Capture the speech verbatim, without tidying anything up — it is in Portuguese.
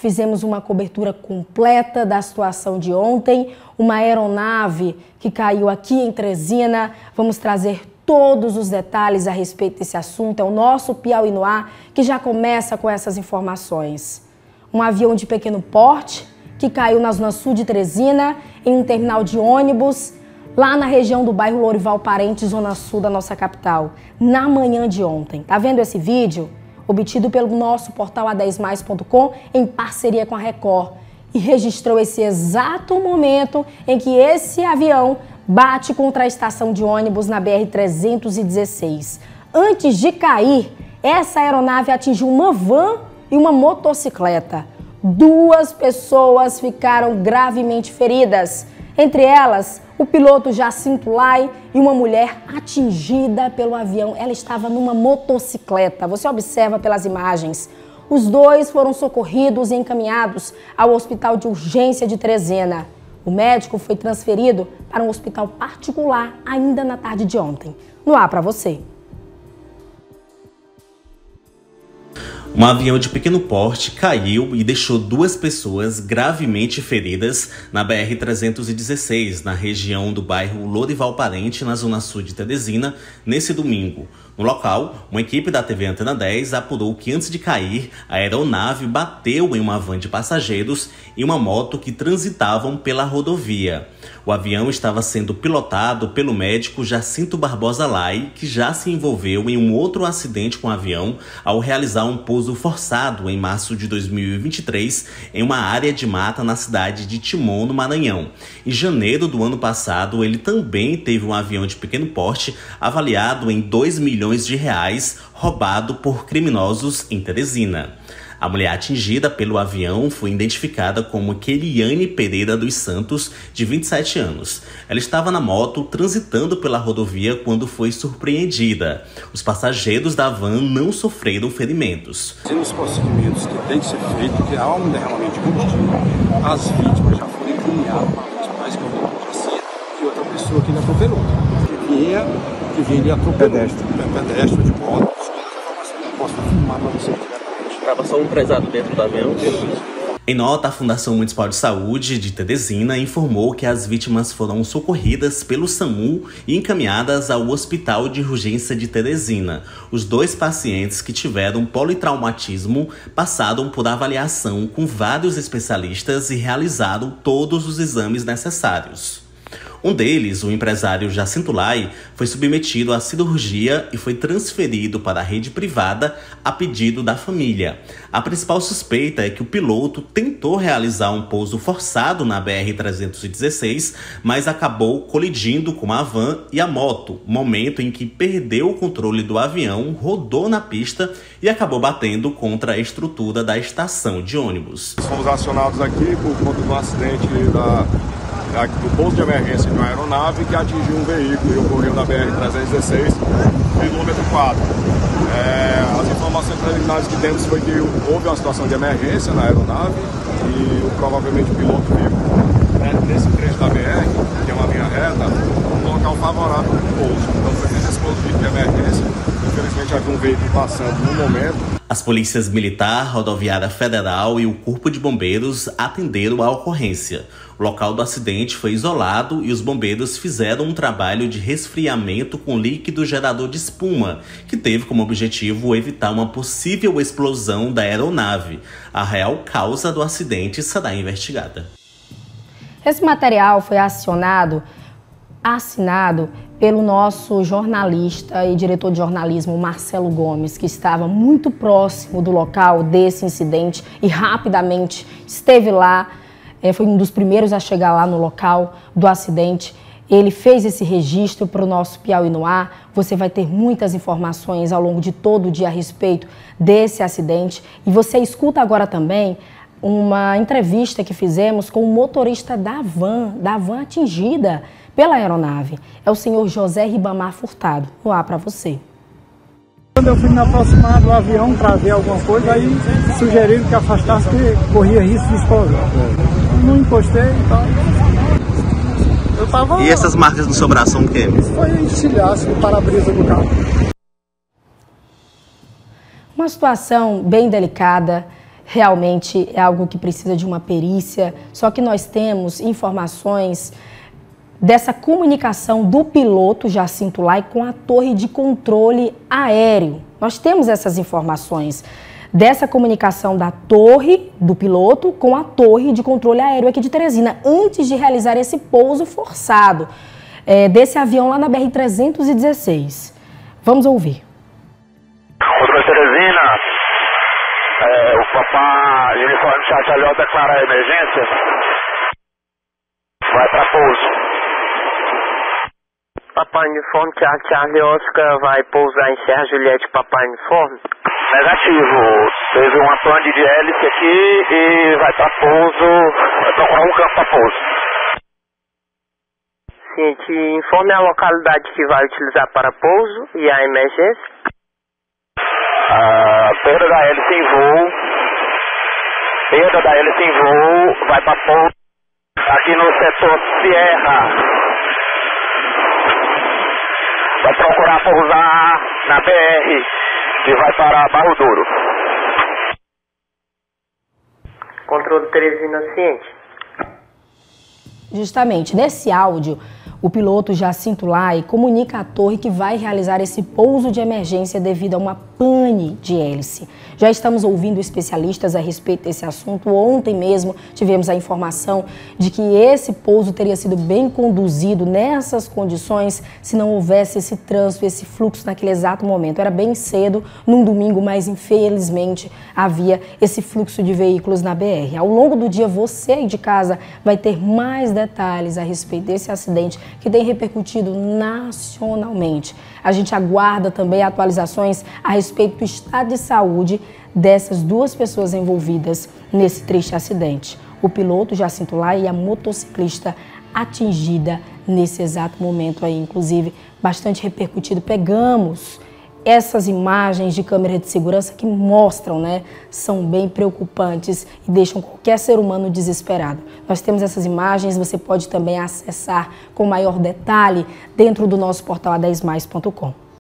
fizemos uma cobertura completa da situação de ontem, uma aeronave que caiu aqui em Teresina. Vamos trazer todos os detalhes a respeito desse assunto. É o nosso Piauí no Ar que já começa com essas informações. Um avião de pequeno porte que caiu na zona sul de Teresina, em um terminal de ônibus, lá na região do bairro Lorival Parente, zona sul da nossa capital, na manhã de ontem. Tá vendo esse vídeo? Obtido pelo nosso portal A dez mais ponto com, em parceria com a Record, e registrou esse exato momento em que esse avião bate contra a estação de ônibus na B R trezentos e dezesseis. Antes de cair, essa aeronave atingiu uma van e uma motocicleta. Duas pessoas ficaram gravemente feridas, entre elas o piloto Jacinto Lai e uma mulher atingida pelo avião. Ela estava numa motocicleta, você observa pelas imagens. Os dois foram socorridos e encaminhados ao Hospital de Urgência de Teresina. O médico foi transferido para um hospital particular ainda na tarde de ontem. No ar para você. Um avião de pequeno porte caiu e deixou duas pessoas gravemente feridas na B R trezentos e dezesseis, na região do bairro Lorival Parente, na zona sul de Teresina, nesse domingo. No local, uma equipe da T V Antena dez apurou que antes de cair, a aeronave bateu em uma van de passageiros e uma moto que transitavam pela rodovia. O avião estava sendo pilotado pelo médico Jacinto Barbosa Lai, que já se envolveu em um outro acidente com o avião ao realizar um pouso forçado em março de dois mil e vinte e três em uma área de mata na cidade de Timon, no Maranhão. Em janeiro do ano passado, ele também teve um avião de pequeno porte avaliado em dois milhões de reais roubado por criminosos em Teresina. A mulher atingida pelo avião foi identificada como Keliane Pereira dos Santos, de vinte e sete anos. Ela estava na moto transitando pela rodovia quando foi surpreendida. Os passageiros da van não sofreram ferimentos. Os procedimentos que tem que ser feito, que há um derramamento de combustível, as vítimas já foram encaminhadas para hospitais, que é uma delegacia, e outra pessoa que ele atropelou. Que vinha, que vinha ele atropelou. Pedestre. Pedestre de moto. Posso filmar para você diretamente. Estava só um prezado dentro do avião. Em nota, a Fundação Municipal de Saúde de Teresina informou que as vítimas foram socorridas pelo SAMU e encaminhadas ao Hospital de Urgência de Teresina. Os dois pacientes que tiveram politraumatismo passaram por avaliação com vários especialistas e realizaram todos os exames necessários. Um deles, o empresário Jacinto Lai, foi submetido à cirurgia e foi transferido para a rede privada a pedido da família. A principal suspeita é que o piloto tentou realizar um pouso forçado na B R trezentos e dezesseis, mas acabou colidindo com a van e a moto, momento em que perdeu o controle do avião, rodou na pista e acabou batendo contra a estrutura da estação de ônibus. Fomos acionados aqui por conta do acidente da... do pouso de emergência de uma aeronave que atingiu um veículo e ocorreu na B R trezentos e dezesseis, quilômetro quatro. É, as informações preliminares que temos foi que houve uma situação de emergência na aeronave e provavelmente o piloto viu, né, nesse trecho da B R, que é uma linha reta, um local favorável para o pouso. Então foi nesse dispositivo de emergência. Infelizmente havia um veículo passando no momento. As polícias militar, rodoviária federal e o corpo de bombeiros atenderam a ocorrência. O local do acidente foi isolado e os bombeiros fizeram um trabalho de resfriamento com líquido gerador de espuma, que teve como objetivo evitar uma possível explosão da aeronave. A real causa do acidente será investigada. Esse material foi acionado, assinado pelo nosso jornalista e diretor de jornalismo, Marcelo Gomes, que estava muito próximo do local desse incidente e rapidamente esteve lá, é, foi um dos primeiros a chegar lá no local do acidente. Ele fez esse registro para o nosso Piauí no Ar. Você vai ter muitas informações ao longo de todo o dia a respeito desse acidente. E você escuta agora também uma entrevista que fizemos com o motorista da van, da van atingida pela aeronave. É o senhor José Ribamar Furtado. No ar para você. Quando eu fui me aproximar do avião para ver alguma coisa, aí sugeriram que afastasse, que corria risco de explosão. Eu não encostei e tal. Eu tava... E essas marcas no seu braço são o quê? Isso foi estilhaço no para-brisa do carro. Uma situação bem delicada. Realmente é algo que precisa de uma perícia, só que nós temos informações dessa comunicação do piloto Jacinto Lai com a torre de controle aéreo. Nós temos essas informações dessa comunicação da torre do piloto com a torre de controle aéreo aqui de Teresina, antes de realizar esse pouso forçado é, desse avião lá na B R trezentos e dezesseis. Vamos ouvir. Controle Teresina, é, o Papá uniforme Charlie declara a emergência, vai para pouso. Papai Uniforme, Charlie, Charlie Oscar vai pousar em Serra Juliette, Papai Uniforme? Negativo, teve uma pane de hélice aqui e vai para pouso, vai procurar um campo para pouso. Ciente, informe a localidade que vai utilizar para pouso e a emergência. Ah, perda da hélice em voo, perda da hélice em voo, vai para pouso, aqui no setor Sierra. Vai procurar pousar na B R e vai para Barro Duro. Controle Teresina ciente. Justamente nesse áudio, o piloto Jacinto Lai comunica à torre que vai realizar esse pouso de emergência devido a uma pane de hélice. Já estamos ouvindo especialistas a respeito desse assunto. Ontem mesmo tivemos a informação de que esse pouso teria sido bem conduzido nessas condições se não houvesse esse trânsito, esse fluxo naquele exato momento. Era bem cedo, num domingo, mas infelizmente havia esse fluxo de veículos na B R. Ao longo do dia, você aí de casa vai ter mais detalhes a respeito desse acidente que tem repercutido nacionalmente. A gente aguarda também atualizações a respeito do estado de saúde dessas duas pessoas envolvidas nesse triste acidente. O piloto Jacinto Lai e a motociclista atingida nesse exato momento aí, inclusive, bastante repercutido. Pegamos essas imagens de câmera de segurança que mostram, né, são bem preocupantes e deixam qualquer ser humano desesperado. Nós temos essas imagens, você pode também acessar com maior detalhe dentro do nosso portal a dez mais ponto com.